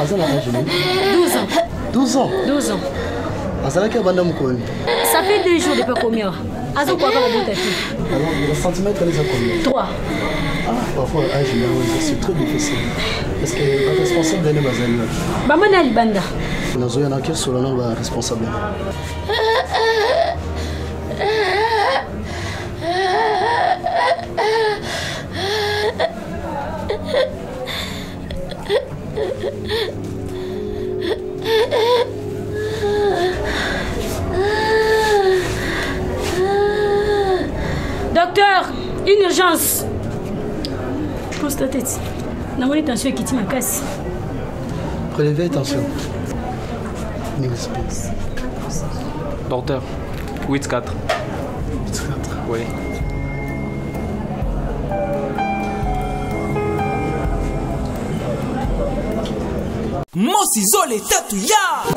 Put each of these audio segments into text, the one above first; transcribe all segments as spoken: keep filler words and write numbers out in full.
Aza na âge douze ans. douze ans. douze ans. Aza qui a banda mukoni. Ça fait deux jours depuis combien? Aza quoi comme bon tapis? Alors le centimètre elle est à combien? trois. Ah, parfois âge c'est très difficile. Parce que le responsable de Bazali. Maman na libanda. Nous avons un enquête sur le nom de responsable. Docteur, une urgence. Pose ta tête. N'a pas tension qui t'a ma casse. Prélevez attention. Docteur, huit quatre. huit quatre. Oui. Mosi zole tatu ya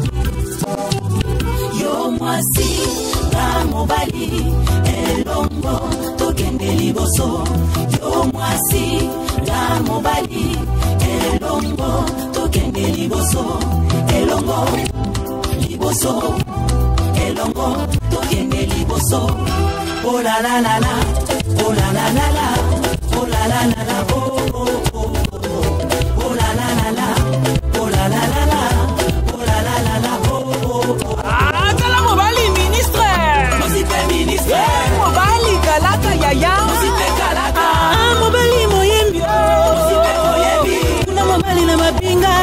yo mwasi na mobali elongo tokende liboso yo mwasi na mobali elongo tokende liboso elongo liboso elongo tokende liboso oh la la la la oh la la la la oh la la la la oh oh oh oh la la la la oh la la la la oh la la la la oh oh oh ah kala mobali ministre musipe ministre mobali kalaka yaya musipe kalaka ah mobali moyembi musipe moyembi kuna mobali na mapinga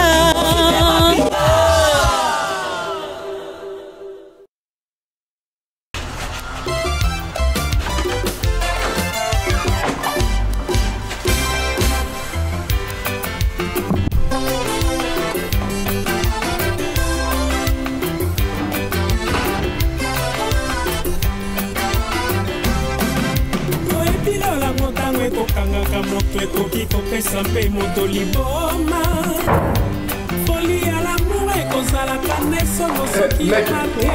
ekoki kopesa mpe moto liboma foli ya lamour ekozalaka nde solo soki emake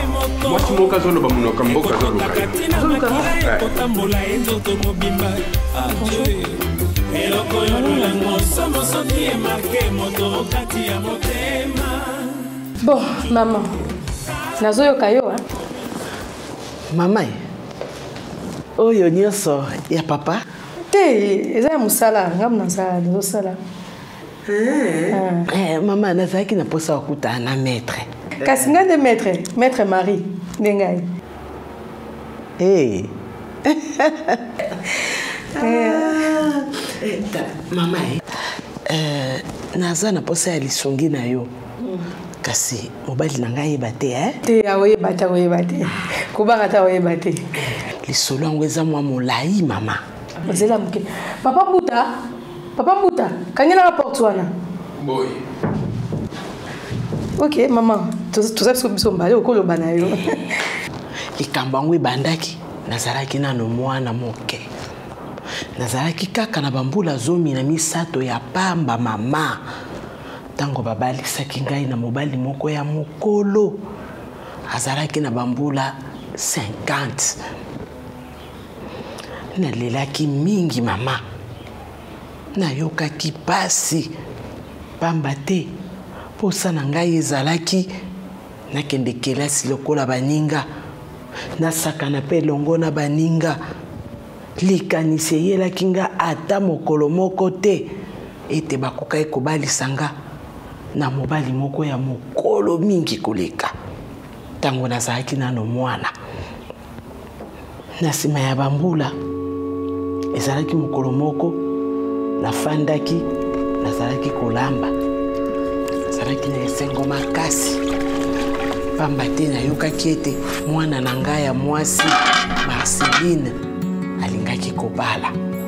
motoekotaka makila ekotambola enzoto mobimba adie eloko yo lolango somo soki emake moto kati ya motema. Bon, maman, nazoyoka yo mama oyo nyonso ya papa te eza ya mosala ngamu nasala nazosala eh mama nazalaki na posa wakutana na maître kasi nga nde maître maître Marie nde ngai eh mama eh naza na posa ya lisongi na yo kasi mobali na ngai yeba te eh te aoyeba te aoyeba te kubanga te aoyeba te lisolo yango eza mwa molai mama Zela muke. Papa Mbuta, Papa Mbuta, kanyela rapporte wana. Boy. Ok, maman, tout ça biso biso mbale okolo bana yo. Likambo yango ebandaki nazalaki nano mwana moke. Nazalaki kaka na bambula zomi na misato ya pamba mama. Tango babalisaki ngai na mobali moko ya mokolo. Azalaki na bambula cinquante. Nalelaki mingi mama nayokaki pasi pamba te posa na ngai ezalaki nakende kelasi lokola baninga nasakana pe longo na baninga likanisi eyelaki nga ata mokolo moko te ete bakoka ekobalisa nga na mobali moko ya mokolo mingi koleka tango nazalaki nano mwana na nsima ya bambula ezalaki mokolo moko nafandaki nazalaki kolamba nazalaki na esengo makasi pamba te nayokaki ete mwana na ngai ya mwasi Marceline alingaki kobala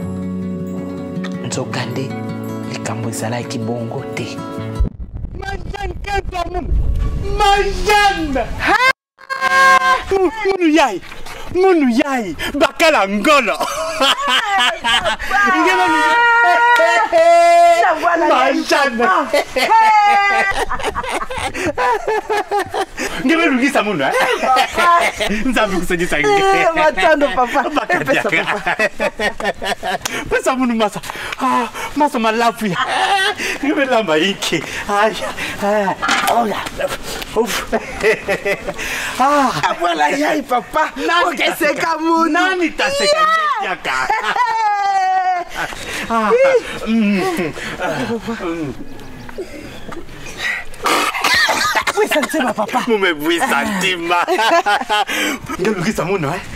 nzoka nde likambo ezalaki bongo te. Majane kentamu Majane munu yai munu yai bakala ngolo ngelo ni Majane ngelo lugisa munu eh nzambi kusanyisa ngeke matando papa pesa papa pesa munu masa ah masa malafu ya Je vais la maïki. Aïe. Oh là. Ouf. Ah, voilà, y'a papa. Ok, c'est comme Nani ta c'est comme Ah. Oui, ça c'est ma papa. Vous me oui santima. Je le ça mon hein.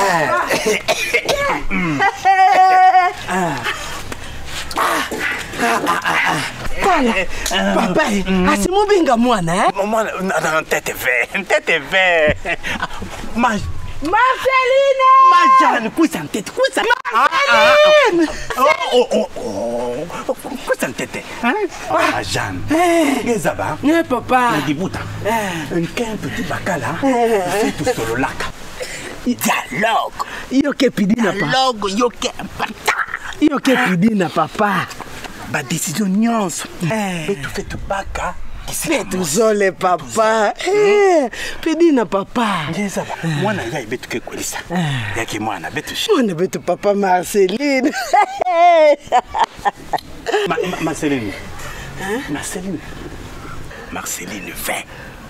Papa, asimubinga mwana eh? Maman, non, tête vert, tête vert. Ma Marceline! Ma Jeanne, quoi ça tête, quoi ça? Marceline! Oh oh oh oh. Quoi ça tête? Hein? Ah Jeanne. Qu'est-ce ça va? Eh papa. Na dibuta. Un petit bacala. C'est tout sur le lac. Dialogue. Yo ke pidina papa. Dialogue yo ke important. Yo ke pidina papa. Ba décision nyonso. Mais tu fais tout baka. Fais tout zole papa. Eh, pidina papa. Ngeza ba. Mwana ya ibetu ke kwelisa. Yake mwana betu shi. Mwana betu papa Marceline. Ma, ma, Marceline. Hein? Marceline. Marceline vingt.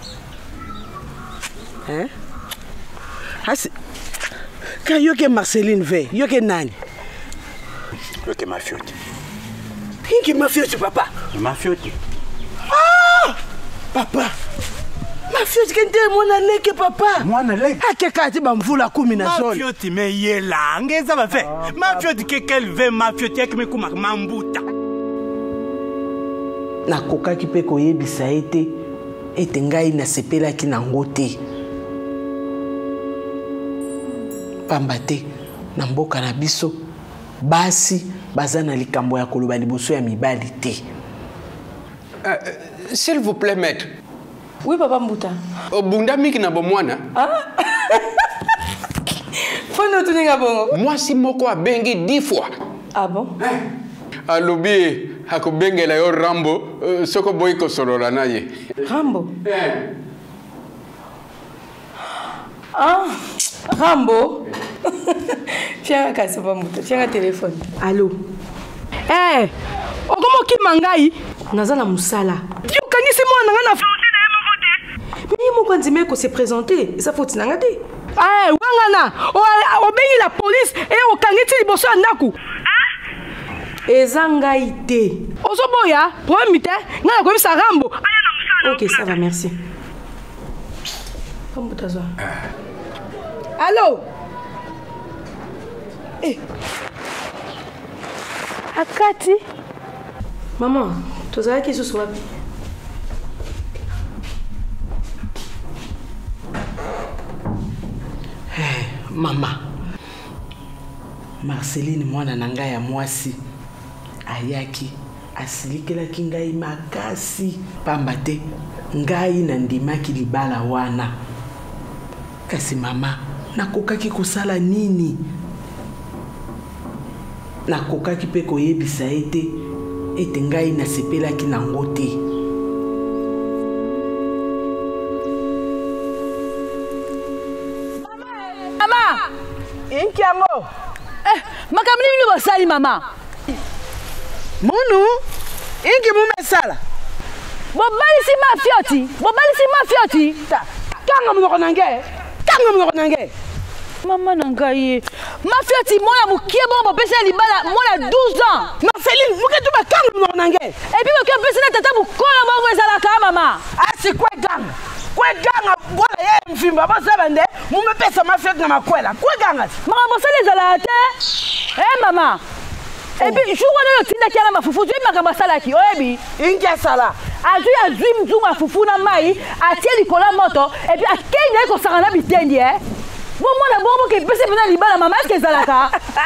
Hein? Hasi. Ka yo ke Marceline vingt, yo ke nani? Yo ke mafioti. Inki mafioti papa. Mafioti. Ah! Papa. Mafioti kente mwana leke papa. Mwana leke. Ake kati ba mvula kumi na zone. Mafioti me yela. Ngeza ba fe. Mafioti ke quel ve mafioti ek me kuma mambuta. Nakokaki pe koyebisa ete ete ngai nasepelaki nango te. Pamba te na mboka na biso basi baza na likambo ya koloba liboso ya mibali te. Uh, S'il vous plaît, maître. Oui, papa Mbouta. Bunda miki na bomwana. Ah? Faut nous tourner à bon. Moi, si moko a bengi dix fois. Ah bon? Alobi, hako bengi la yo Rambo, uh, soko boy ko sorola na ye. Rambo? Eh. Ah, Rambo? Tiens, casse pas Mbouta. Tiens, un téléphone. Allô? Eh! Okomo ki mangai? Nazala musala. Tu kanisi moi na na mais mon quand dit ko se présenter, ça faut tinangate. Ah, wangana, o bengi la police et o kangeti liboso ndaku. Ah? Ezangaite. Ozo boya, problème mité, ngana ko bisa Rambo. OK, ça va, merci. Comme tu as allô? Eh. Akati. Maman, tu sais qui ce soit? Hey, maman. Marceline mwana nanga ya mwasi ayaki asilikelaki ngai makasi pamba te ngai na ndimaki libala wana. Kasi mama, nakokaki kosala nini? Nakokaki pe koyebisa ete ete ngai nasepelaki nango te. Mama! Inki yango? Eh, makamni minu basali mama. Munu? Inki mumesala? Bobali si mafioti, bobali si mafioti. Kanga munoko nange? Kanga munoko nange? Maman nangaye. Mafioti mona mukie bon bo pesa libala mona douze ans. Marceline, muke tu ba kanga munoko nange? Et puis mukie pesa na tata bukola bongo ezala ka mama. Asi kwe ganga. Kwe ganga bola ye mfimba ba sabande mume pesa mafioti na makwela. Kwe ganga. Mama bosale ezala te. Eh mama. Et puis jour wana yo tinda kiala mafufu tu makamba salaki oyebi. Inki sala. Azu ya zui mzu mafufu na mai atie likola moto et puis akenya ko sarana bitendi eh. Bon moi na bon ke pesa pena libala mama est-ce que ezalaka?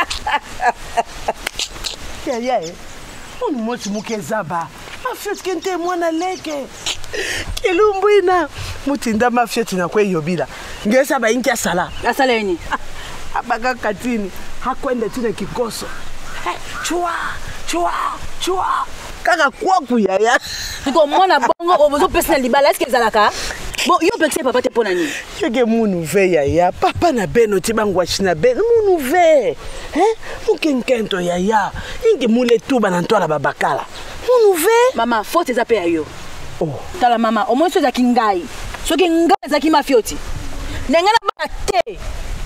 Ya ya. On moti muke zaba. Mafioti kente mwana leke. Kilumbuina. Mutinda mafioti na kwe yobila. Ngesa ba inki sala. Asala yeni. Abaga katini. Hakwenda tuna kikoso. Chua, chua, chua. Kaka kwa kuyaya. Niko mwana bongo obozo pesa libala est-ce que ezalaka? Bon, yo pekse papa te pona ni. Yeke munu ve yaya, papa na beno tibangwa china beno munu ve. Hein? Mukenkento yaya. Inge mule tuba na ntola babakala. Mounouvé. Maman, faut te zapper à yo. Oh. T'as la maman, au moins c'est qui ngai. Ce qui ngai c'est qui mafioti. N'engana pas té.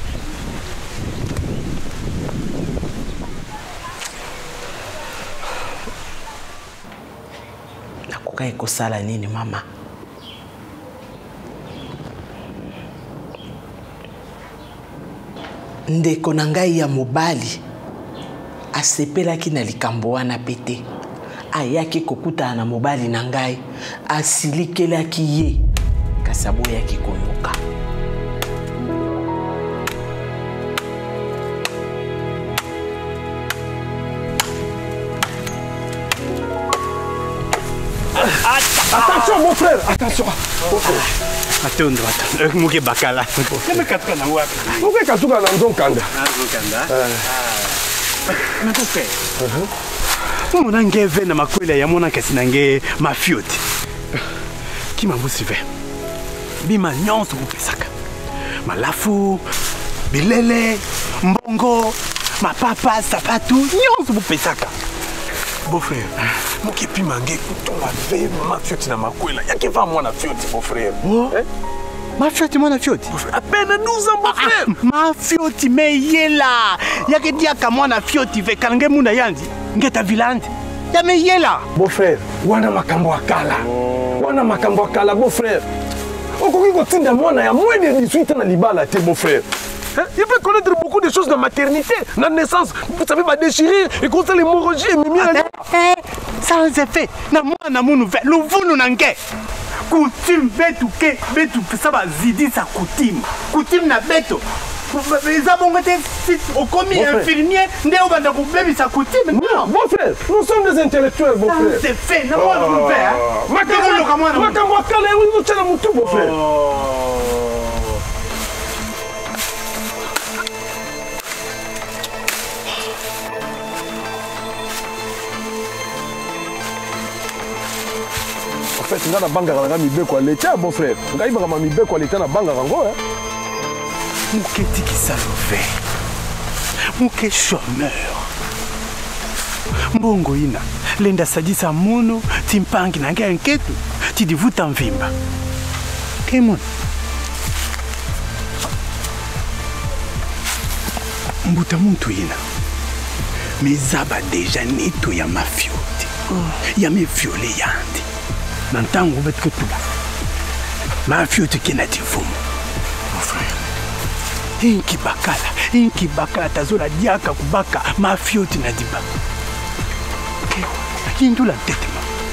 Nakoka ekosala nini mama? Ndeko na ngai ya mobali asepelaki na likambo wana pete. Ayaki kokutana na mobali na ngai asilikelaki ye kasi aboyaki koyoka. Attention mon frère, attention. Attends, attends. Muke bakala. Kama katuka na wapi? Muke katuka na ndokanda. Ndokanda. Na tofe. Mhm. Mona ngeve na makwela ya mona kasi nange mafioti. Kima musive. Bima nyonso kupesaka. Malafu, bilele, mbongo, mapapa, sapatu, nyonso kupesaka. Beau frère, muke pimange kutonga ve mafioti na makwela. Yake va mwana fioti beau frère. Oh. Eh? Mafioti mwana fioti. À peine douze ans beau frère. Mafioti me yela. Yake diaka mwana fioti ve kange munda yandi. Ngeta vilandi. Ya me yela. Beau frère, wana makambo akala. Wana makambo akala beau frère. Okoki kotinda mwana ya moins de dix-huit ans na libala te beau frère. Hein? Il peut connaître beaucoup de choses de maternité, de naissance. Vous savez, va déchirer et contre l'hémorragie et mimi. Ça en fait. Na moi na munu ve. Le vunu nange. Coutume betu ke betu ça va zidi sa coutume. Coutume na beto. Les abonnés au commis infirmier ndé obanda ko bebi sa coutume. Non, bon frère, nous sommes des intellectuels, bon frère. C'est fait. Na moi na munu ve. Makambo kama na. Makambo kala oui, tena mutu bon frère. En fait, nga na banga na mibeko à l'état, mon frère. Nga iba na mibeko à l'état na banga rango hein. Muke tiki salove. Muke chômeur. Mbongo ina. Lenda sadisa muno timpangi na nge enketu. Tidivuta mvimba. Kemon. Mbuta muntu ina. Mezaba deja neto ya mafioti. Ya me viole yandi. Nantango vet que tout là. Ma fioti qui n'a dit vous. Mon frère. Inki bakala, inki bakala tazola diaka kubaka ma fioti na diba. Kindu la tête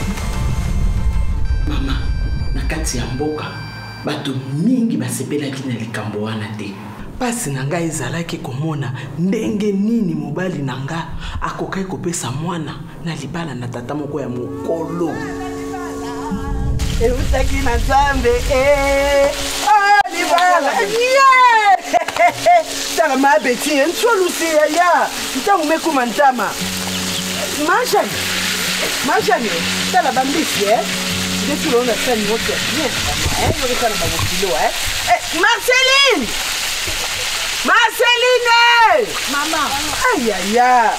mama. Na kati ya mboka bato mingi basepelaki na likambo wana te. Pasi na ngai ezalaki komona ndenge nini mobali na nga akokai kopesa mwana na libala na tata moko ya mokolo. Et vous savez qui n'a jamais eh oh libala yeah ça m'a bêti un seul aussi ya ça vous met comme un tama machin machin ça la bambisi eh de tout le monde a fait une autre bien eh vous regardez pas mon kilo eh eh Marceline Marceline maman aïe aïe aïe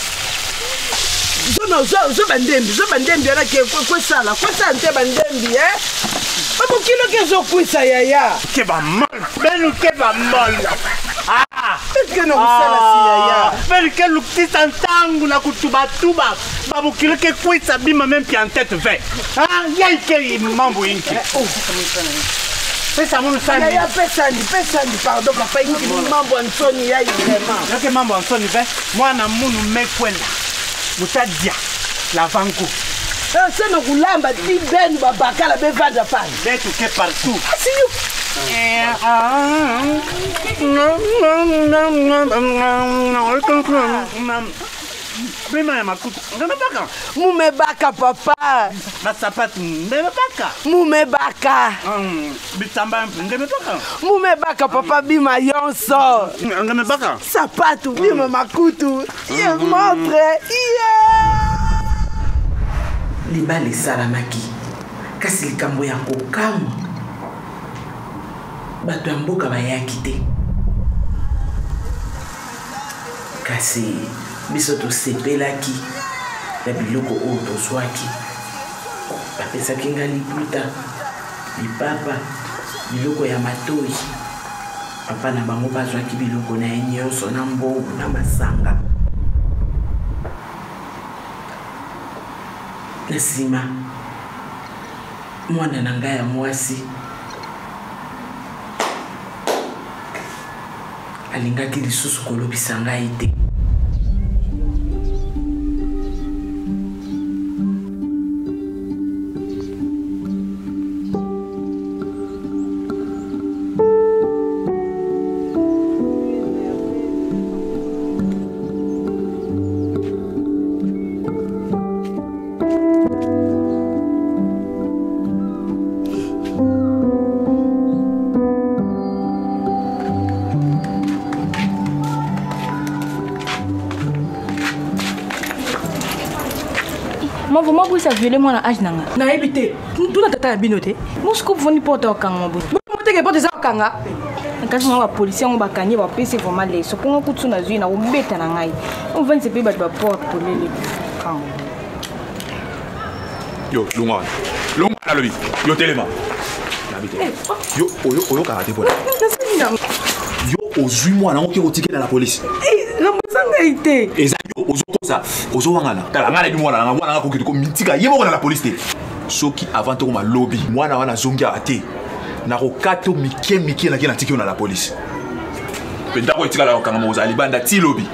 Zono zo zo bandembi zo bandembi ana ke kwa sala kwa sala nte bandembi eh Babo kilo ke zo kwisa yaya ke ba mal belu ke ba mal ah est-ce que no sala si yaya belu ke lukti santangu na kutuba tuba babo kilo ke kwisa bima même pi en tête vingt ah yai ke mambo inki oh pesa munu sani yaya pesa ndi pesa ndi pardon papa inki mambo ansoni yai vraiment ke mambo ansoni vingt mwana munu mekwenda mutadia la vango eh c'est no kulamba ti ben babakala be vanda pan betu ke partout asiyo eh ah no no no no Bima ya makuta. Ngame baka. Mume baka papa. Masapatu ngame baka. Mume baka. Um, bitamba ngame baka. Mume baka papa bima yonso. Ngame baka. Sapatu bima makutu. Ye montre. Yeah. Libali salamaki. Kasi likambo ya kokamwa. Bato ya mboka bayaki te. Kasi biso tosepelaki na biloko oyo tozwaki bapesaki nga liputa lipapa biloko ya matoi papa na bango bazwaki biloko na ye nyonso na mbongo na masanga na nsima mwana na ngai ya mwasi alingaki lisusu kolobisa ngai te. Moi, vous avez violé moi à âge nanga. Na évité. Tout na tata binoté. Moi je coupe voni porte au kanga bo. Moi te porte za kanga. Quand moi la police on ba kanye ba pese vraiment les. So ko kutu na zui na o beta na ngai. On va se pe ba porte pour les kanga. Yo, lunga. Lunga na lobi. Yo telema. Yo oyo oyo karate bona. Yo ozui moi na on ki otike dans la police. Eh, la mosanga ité. Ezali ozo koza. Ozo wangana. Tala ngana bi mwana nga mwana nga kokito ko mitika yebo na la police te. Soki avant to ma lobby mwana wana zongi ate. Na ko kato mike mike na kena tiki na la police. Penda ko itika la kanga moza libanda ti lobby.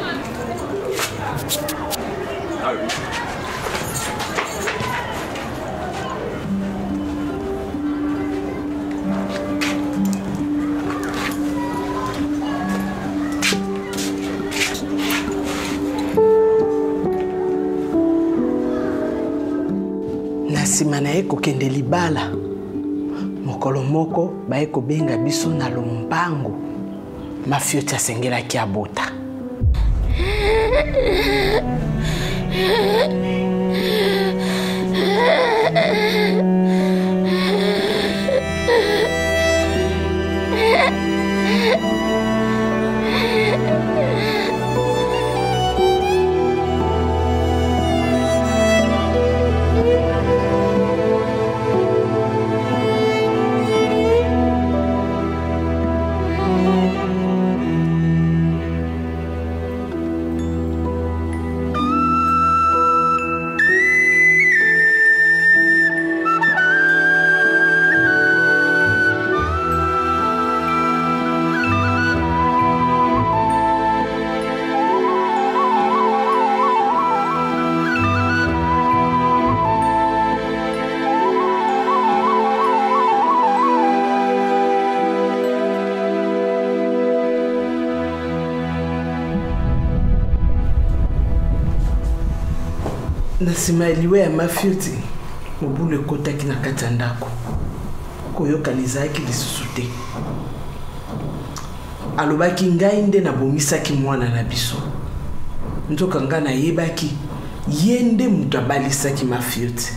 nsima na ye kokende libala mokolo moko baye kobenga biso na lombango mafioti asengelaki abota. Nasima eliwe ya mafioti mobulu ekotaki na kati ya ndako koyoka lizaki lisusu te. Alobaki ngai nde nabomisaki mwana na biso. Nzoka nga nayebaki ye nde mutu abalisaki mafioti.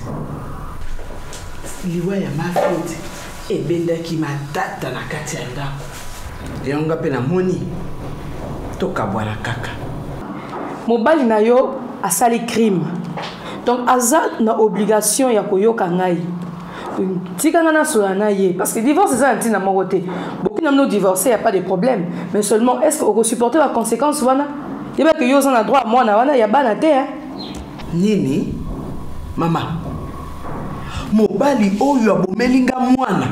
Liwa ya mafioti ebendaki matata na kati ya ndako. Yango mpe namoni tokabwana kaka. Mobali na yo asali crime. Donc aza na obligation ya koyoka ngai. Tika ngana soana ye parce que divorce c'est un ntina moko te. Beaucoup n'ont divorcé, y a pas de problème, mais seulement est-ce qu'on peut supporter la conséquence wana? Il y a que yo on a droit moi na wana ya bana te hein. Nini? Mama. Mobali oyo abomelinga mwana.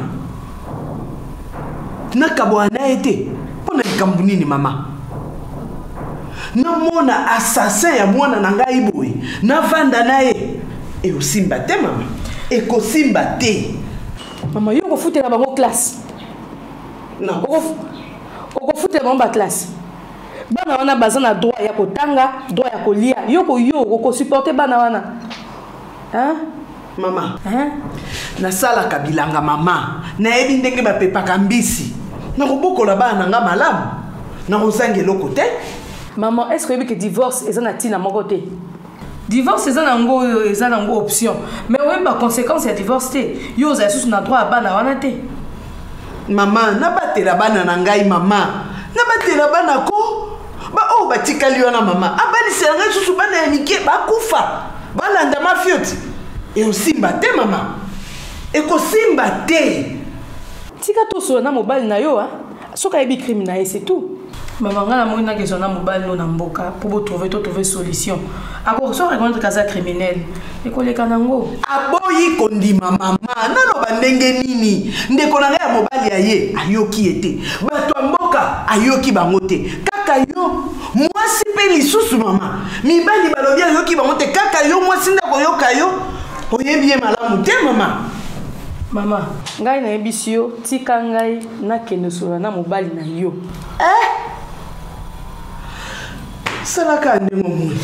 Nakabwana ete. Pona likambu nini mama? Na mona assassin ya mwana na ngai boy na vanda nae e osimba te mama e ko simba te mama yo ko futela bango classe na ko ko futela bango ba classe bana wana bazana droit ya kotanga droit ya kolia yo ko yo ko supporter bana wana hein mama hein na sala kabilanga mama na ebi ndenge ba pepa kambisi na kobokola bana nga malamu na kozangelo kote. Maman, est-ce que le divorce est un tina mon côté? Divorce est une option. Mais oui, par conséquence, il y a divorce. Il y a droit à bana wanate. Maman, n'a pas été la bana nangai maman. N'a pas été la bana ko. Ba oh ba tikali wana maman. Abali c'est un sous bana mike ba kufa. balanda mafioti et osimba te mama ekosimba te tika tosola na mobali na yo soki ayebi crime na ye c'est tout. Maman nga na moi na question na mobali no na mboka pour trouver to trouver solution ako so reconnaître kaza criminel ekoleka nango aboyi kondima mama naloba ndenge nini ndeko na nga ya mobali aye ayoki ete bato mboka ayoki bango te kaka yo mwasi pe lisusu mama mibali balobi ayoki bango te kaka yo mwasi ndako yoka yo oyebi ye malamu te mama. Mama ngai na yebisi yo tika ngai nakende sola na mobali na yo eh salaka ndenge moni.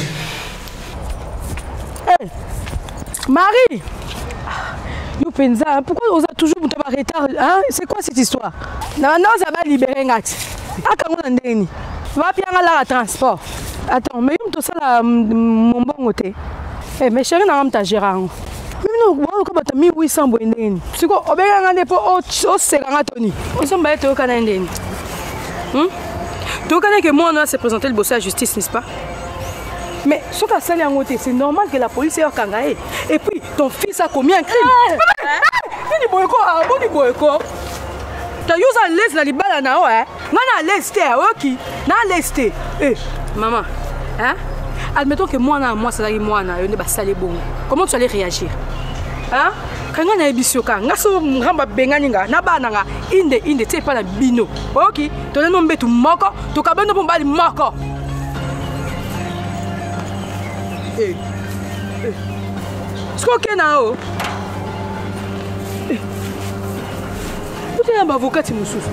Eh Marie, you pensa pourquoi on a toujours mon retard hein? C'est quoi cette histoire? Non non ça va libérer ngati. Akango na ndeni. Va pianga la transport. Attends, mais yo mtosa la mon bongo te. Eh mais chérie na amta gérant. Mimi no ko bata mille huit cents ndeni. Siko obeka ngande po o o sekanga toni. Osomba eto kana ndeni. Hm? Tu connais que moi on a se présenter le boss à la justice, n'est-ce pas? Mais ce qu'a sali en côté, c'est normal que la police ait un kangaé. Et puis ton fils a commis un crime. Il dit boyko, ah bon dit boyko. Tu as usé à l'aise la libala na oh hein? Non à l'aise t'es ok? Non à l'aise t'es. Eh maman, hein? Admettons que moi na moi ça là moi na, on est bas salé bon. Comment tu allais réagir? Hein? Quand on a bisioka, ngaso ngamba benganinga, na ba nanga inde inde t'es pas la bino. Ok? Tu as nommé tout moko, tu as besoin de bali moko. Eh, eh, est-ce que tu as un eh, tu es un avocat qui me souffre.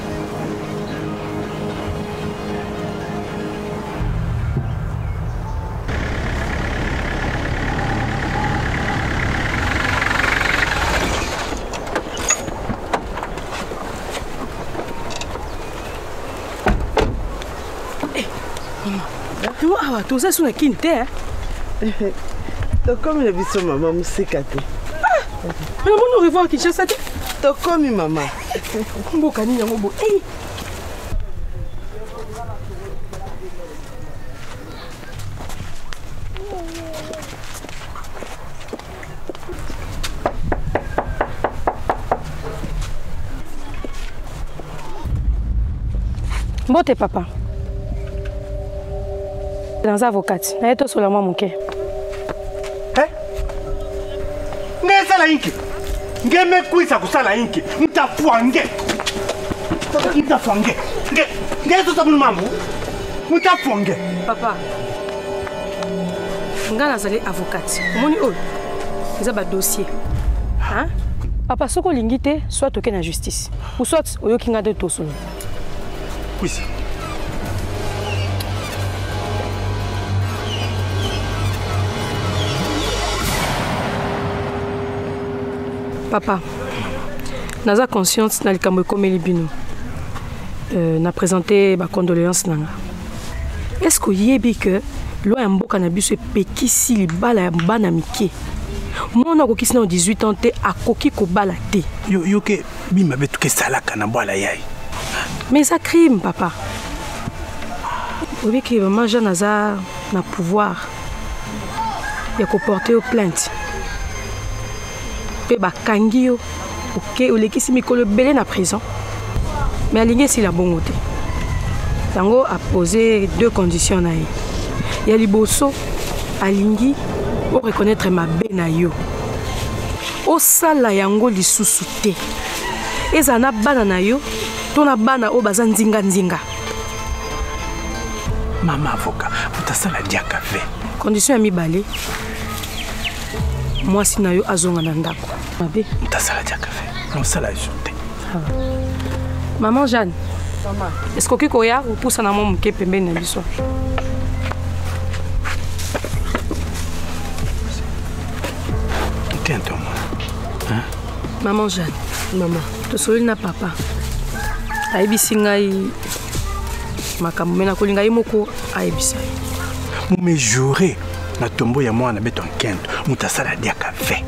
Ah, tout ça sur la quinte, hein? Donc, comme il a vu son maman, je sais qu'à tout. Ah! Mais on nous revoit qui cherche ça. Donc, comme maman. Bon, canine, on beau. Hey! Bon, t'es papa. Dans avocate, na eto sola mon cœur. Eh? Ngesa la inki. Ngeme kuisa kusala inki. Mtafuange. Mtafuange. Nge, ngeso sabu mambo. Mtafuange. Papa. Nga nazali avocate. Omoni oyo. Eza ba dossier. Hein? Papa soko lingite soit toke na justice. Ou soit oyoki nga de to solo. Oui. Papa, naza conscience na likambo ekomeli bino. Euh, na présenté ba condoléances nanga. Est-ce que yebi que loi ya mboka na biso epekisi libala ya bana mike? Mona kokisi na dix-huit ans te akoki ko bala te. Yo yo ke bima betu ke salaka na bwala yai. Mais ça crime papa. Obi que maman Jean naza na pouvoir ya ko porter aux plaintes. Pe bakangi yo ok olekisi mikolo belé na prison mais alingi si la bongote tango a posé deux conditions na ye ya liboso alingi o reconnaître ma be na yo o sala yango lisusu te eza na bana na yo to na bana o baza nzinga nzinga mama avocat utasala diaka ve condition ya mibale moi si na yo azonga na ndako mabe utasala diaka ve on sala joute maman Jeanne maman est-ce que koya ou poussa na mom ke pembeni na biso tiens toi hein maman Jeanne maman to soli na papa ayebisi ngai makambo mena kolinga ye moko ayebisa me juré na tombo ya mwana beto nkendo mutasala diaka ve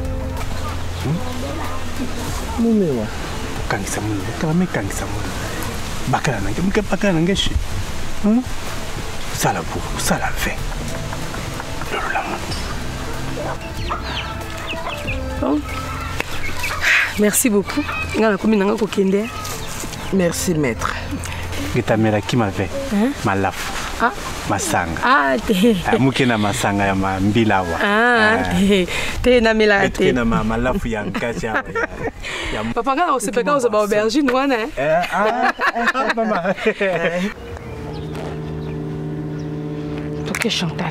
mumewa kangisa mungu kama mekangisa mungu bakala nange mke bakala nange shi hmm sala pour sala ve lolo la mungu Bon. Merci beaucoup. Merci, maître. Gitamela qui m'avait malafu. Ah. Masanga. Ah, te. Mukina masanga ya mambila wa. Ah, te. Te na mela te. Te na malafu ya nkacha. Papa ngana usipeka uzoba aubergine wana eh. Eh ah mama. Toke Chantal.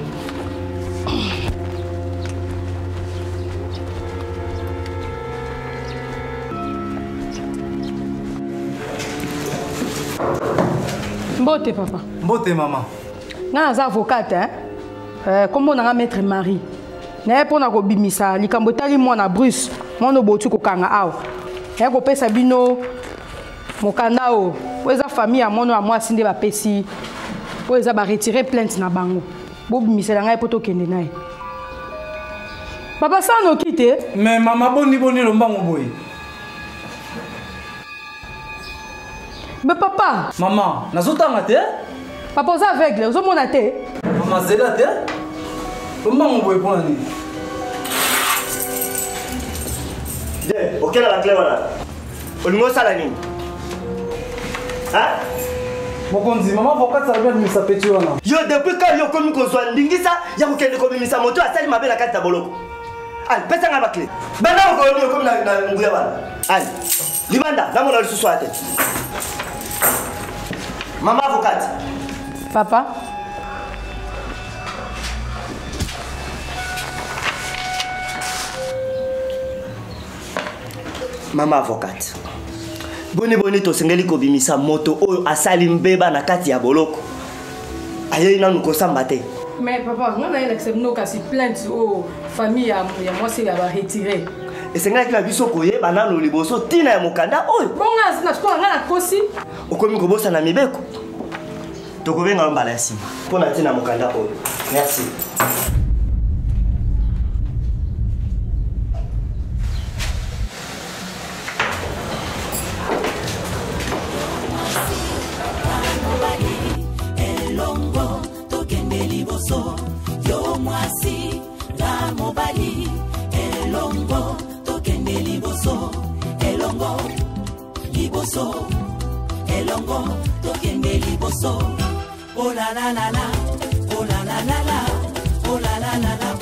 Mbote papa. Mbote maman. Nga za avocate hein. Euh comment on a maître Marie. Na pour na ko bimisa likambo tali mwana Bruce, mwana botu ko kanga aw. Ya ko pesa bino mokanda o. Weza famille ya mwana moi sinde ba pesi. Weza ba retirer plainte na bango. Bo bimisa nga poto kende nae. Papa ça no quitte. Mais maman boni boni lo mbango boy. Mais papa! Maman, nazotanga te? Papa, vous êtes aveugle, vous êtes mon te? Maman, c'est là te? Comment on peut prendre? Bien, ok, la clé voilà. On nous ça la ligne. Hein? Mon conduit, maman, pourquoi ça vient de me saper tu vois? Yo, depuis quand yo comme qu'on soit ndingisa, ya ko kende comme misa moto asali mabe la carte boloko. Allez, pesa nga ba clé. Bana ko yo comme na na nguya bana. Allez. Libanda, na mona le sous la tête. Maman avocate. Papa. Maman avocate. Boni boni to sengeli ko bimisa moto oyo asali mbeba na kati ya boloko. Aye na nuko sambate. Mais papa, on a une exception kasi plainte au famille ya moi c'est va retirer. Et c'est là que la biso koye banano liboso tina ya mokanda oyo. Bonga na sikola nga na kosi. Okomi ko bosa na mibeko. Tokobenga mbala ya sima. Pona tina mokanda oyo. Merci. Elongo tokende liboso yo mwasi na mobali elongo tokende liboso elongo liboso elongo tokende liboso oh la la la la oh la la la la oh la la la la